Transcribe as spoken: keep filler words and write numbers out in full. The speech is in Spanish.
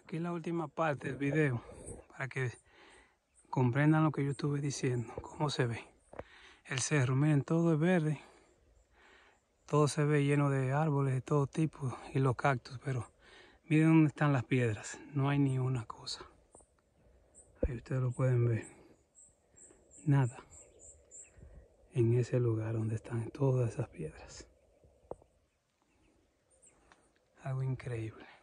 Aquí la última parte del video, para que comprendan lo que yo estuve diciendo, cómo se ve el cerro. Miren, todo es verde, todo se ve lleno de árboles de todo tipo y los cactus, pero miren dónde están las piedras, no hay ni una cosa. Ahí ustedes lo pueden ver, nada en ese lugar donde están todas esas piedras. Algo increíble.